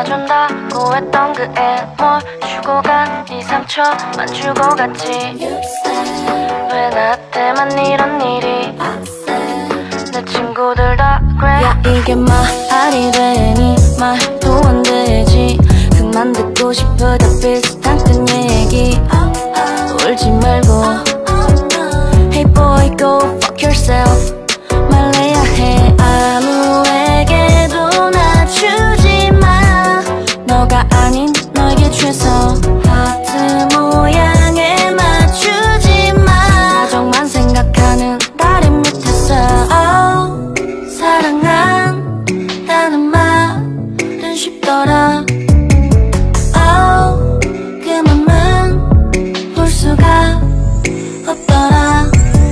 준다고 했던 그 애 뭘 주고 간 이 상처만 주고 갔지. 왜 나한테만 이런 일이. 내 친구들 다 그래. 야 이게 말이 되니 말도 안 되지. 그만 듣고 싶어 다 비슷한 큰 얘기. 울지 말고 Hey boy go fuck yourself 말해야 해. 아무에게도 낮추지 마. 너가 아닌 너에게 최소 하트 모양에 맞추지 마. 가족만 생각하는 다리 밑에서 사랑한다는 말은 쉽더라. 그 맘은 볼 수가 없더라.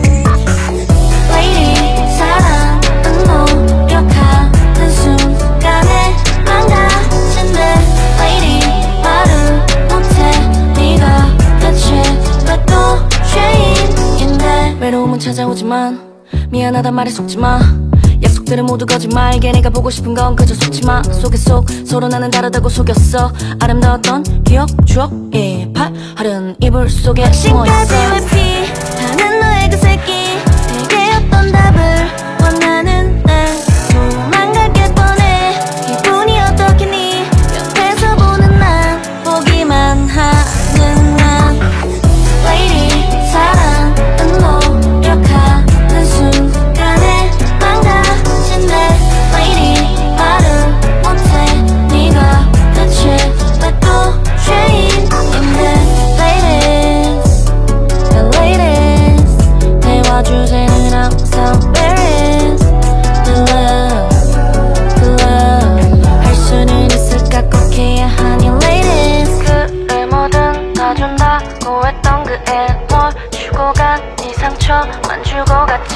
Lady 사랑은 노력하는 순간에 망가진대. Lady 말을 못해. 네가 대체 왜 또 죄인인데. 외로움은 찾아오지만 미안하단 말에 속지마. 약속들은 모두 거짓말. 이게 내가 보고 싶은 건 그저 속지마. 속에 속 서로 나는 다르다고 속였어. 아름다웠던 기억 추억이 파하른 이불 속에 숨어있어. 지금까지 회피하는 너의 그 새끼. 내게 어떤 답을 원하는데 도망가게 뻔해. 기분이 어떻겠니. 옆에서 보는 난 보기만 하는 난. Lady 사랑은 노력하는 순간에 망가진대. Lady 말을 못해. 네가 대체 왜 또 죄인인데. Ladies the ladies 대화 주제는 항상 Where is the love 할 수는 있을까 꼭 해야 하니 Ladies. 그래 뭐든 다 준다고 했던 그 애 뭘 주고 간 이 상처만 주고 갔지.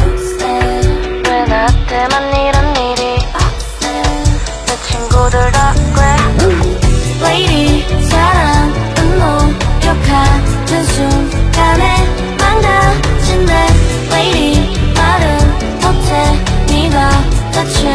왜 나한테만 이런 일이. 내 친구들 다 그래. Lady 사랑은 노력하는 순간에 망가진대. Lady 말은 못해. 네가 대체